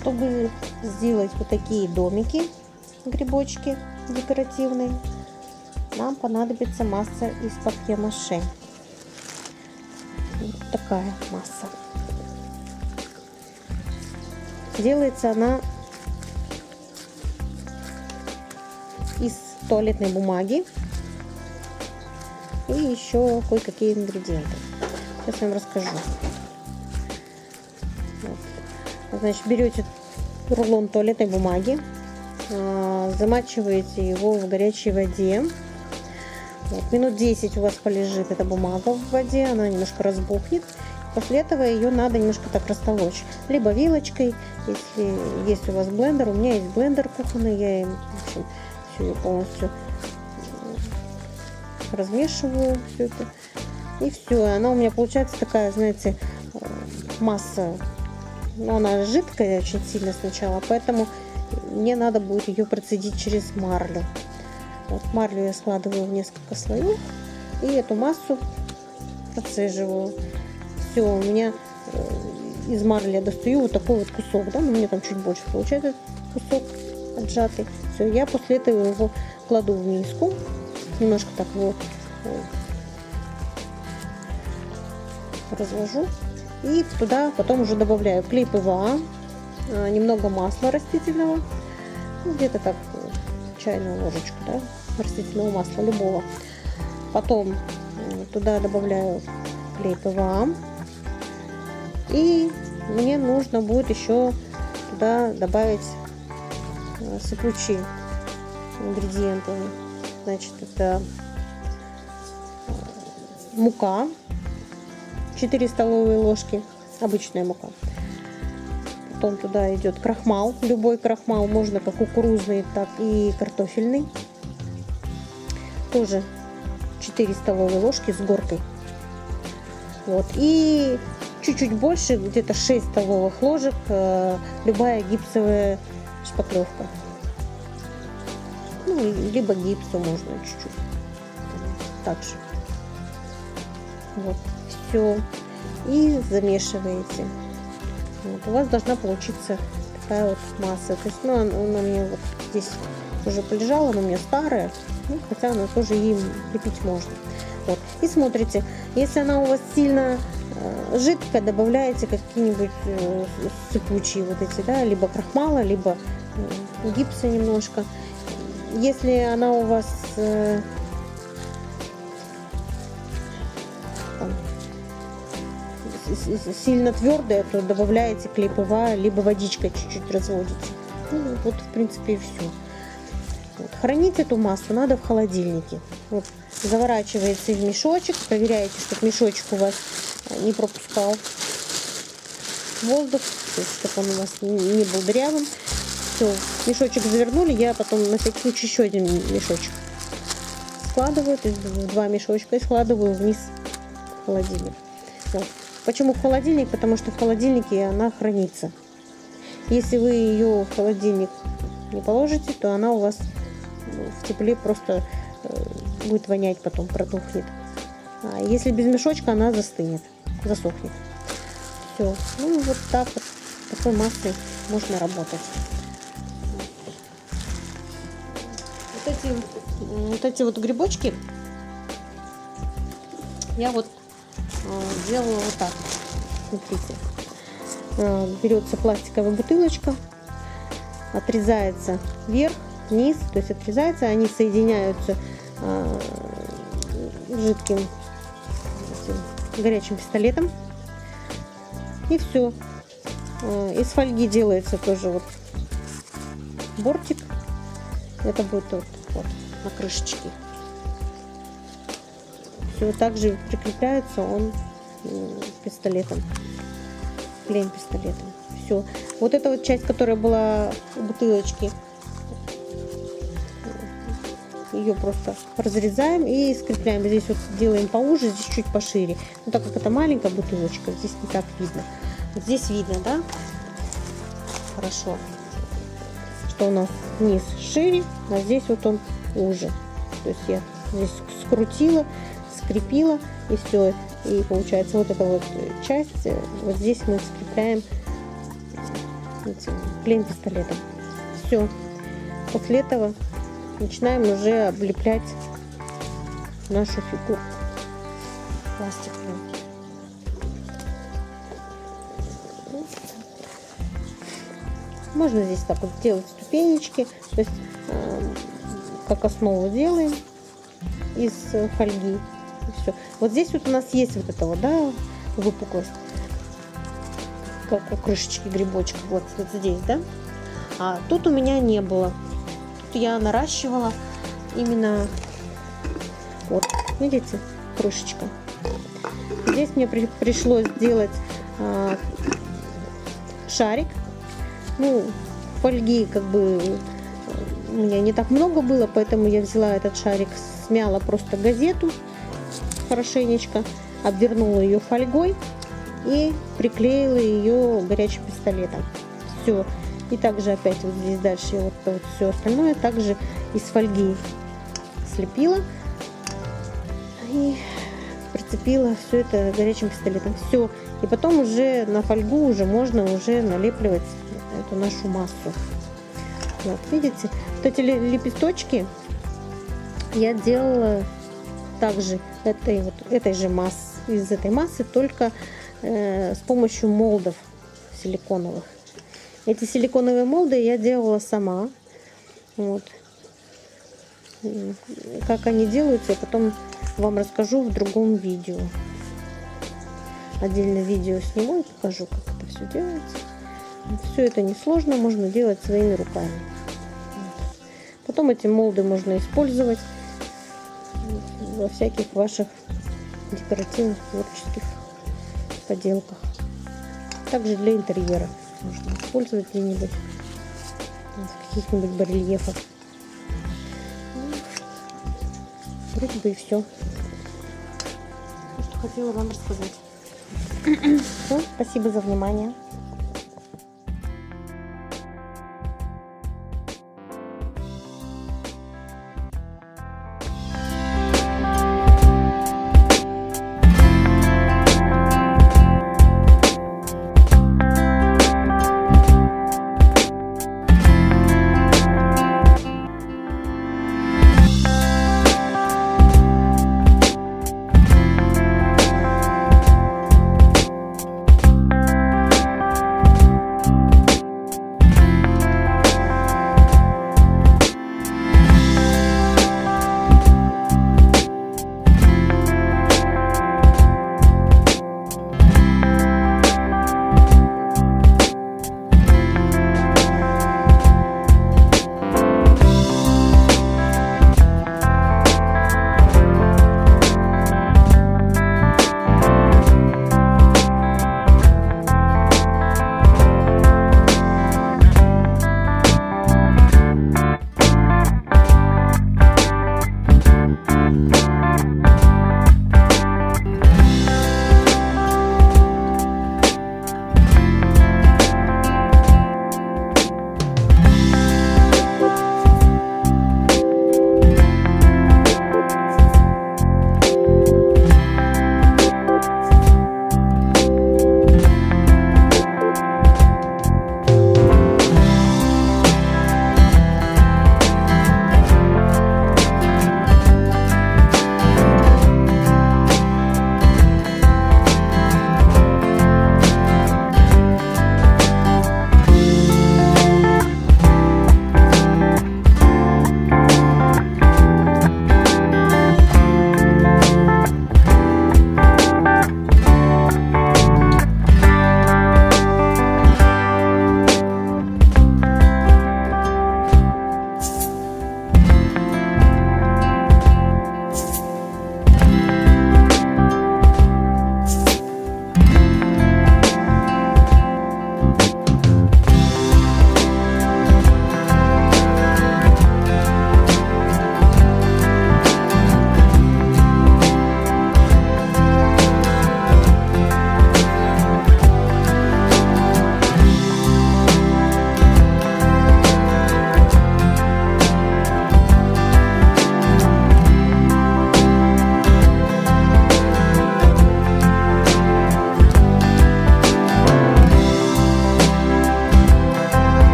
Чтобы сделать вот такие домики, грибочки декоративные, нам понадобится масса из папье-маше. Вот такая масса. Делается она из туалетной бумаги и еще кое-какие ингредиенты. Сейчас я вам расскажу. Вот. Значит, берете рулон туалетной бумаги, замачиваете его в горячей воде. Вот. Минут 10 у вас полежит эта бумага в воде, она немножко разбухнет. После этого ее надо немножко так растолочь. Либо вилочкой, если есть у вас блендер. У меня есть блендер кухонный, я им, в общем, все ее полностью размешиваю. Все это. И все. Она у меня получается такая, знаете, масса. Но она жидкая очень сильно сначала, поэтому мне надо будет ее процедить через марлю. Вот марлю я складываю в несколько слоев и эту массу процеживаю. Все, у меня из марли я достаю вот такой вот кусок, да, но мне там чуть больше получается кусок отжатый. Все, я после этого его кладу в миску, немножко так его разложу и туда потом уже добавляю клей ПВА, немного масла растительного, ну, где-то так чайную ложечку, да, растительного масла любого. Потом туда добавляю клей ПВА. И мне нужно будет еще туда добавить сыпучие ингредиенты. Значит, это мука, 4 столовые ложки, обычная мука. Потом туда идет крахмал, любой крахмал, можно как кукурузный, так и картофельный. Тоже 4 столовые ложки с горкой. Вот. И чуть-чуть больше, где-то 6 столовых ложек, любая гипсовая шпаклевка. Ну, либо гипсу можно чуть-чуть. Также. Вот. Все. И замешиваете. Вот. У вас должна получиться такая вот масса. То есть, ну, она у меня вот здесь уже полежала, она у меня старая. Ну, хотя она тоже им лепить можно. Вот. И смотрите, если она у вас сильно жидкая, добавляете какие-нибудь сыпучие вот эти, да, либо крахмала, либо гипса немножко. Если она у вас сильно твердая, то добавляете клей ПВА, либо водичкой чуть-чуть разводите. Ну, вот, в принципе, и все. Вот. Хранить эту массу надо в холодильнике. Вот. Заворачиваете в мешочек, проверяете, чтобы мешочек у вас не пропускал воздух, то есть, чтобы он у вас не был дырявым. Все, мешочек завернули, я потом на всякий случай еще один мешочек складываю, то есть 2 мешочка, и складываю вниз в холодильник. Вот. Почему в холодильник? Потому что в холодильнике она хранится. Если вы ее в холодильник не положите, то она у вас в тепле просто будет вонять, потом протухнет. А если без мешочка, она застынет, засохнет. Все. Ну вот так вот, такой массой можно работать. Вот эти вот грибочки я вот делаю вот так. Смотрите. Берется пластиковая бутылочка, отрезается вверх, вниз, то есть отрезается, они соединяются жидким горячим пистолетом, и все. Из фольги делается тоже вот бортик, это будет вот на крышечке. Все, также прикрепляется он пистолетом, клеем пистолетом. Все. Вот эта вот часть, которая была у бутылочки, ее просто разрезаем и скрепляем. Здесь вот делаем поуже, здесь чуть пошире. Но так как это маленькая бутылочка, здесь не так видно. Вот здесь видно, да? Хорошо. Что у нас низ шире, а здесь вот он уже. То есть я здесь скрутила, скрепила, и все. И получается вот эта вот часть, вот здесь мы скрепляем клеем пистолетом. Все. После этого начинаем уже облеплять нашу фигурку пластиковую. Можно здесь так вот делать ступенечки, то есть как основу делаем из фольги. И все. Вот здесь вот у нас есть вот это вот, да, выпуклость, как у крышечки грибочка, вот здесь, да. А тут у меня не было. Тут я наращивала именно, вот, видите, крышечка. Здесь мне пришлось сделать шарик. Ну, фольги как бы у меня не так много было, поэтому я взяла этот шарик, смяла просто газету хорошенечко, обвернула ее фольгой и приклеила ее горячим пистолетом. Все. И также опять вот здесь дальше вот все остальное также из фольги слепила и прицепила все это горячим пистолетом. Все. И потом уже на фольгу уже можно уже налепливать эту нашу массу. Вот, видите, вот эти лепесточки я делала также этой же массы, из этой массы, только с помощью молдов силиконовых. Эти силиконовые молды я делала сама. Вот. Как они делаются, я потом вам расскажу в другом видео. Отдельное видео сниму и покажу, как это все делается. Все это несложно, можно делать своими руками. Потом эти молды можно использовать во всяких ваших декоративных творческих поделках. Также для интерьера можно использовать где-нибудь в каких-нибудь барельефах. Вроде бы и все, что хотела вам рассказать. Все, спасибо за внимание.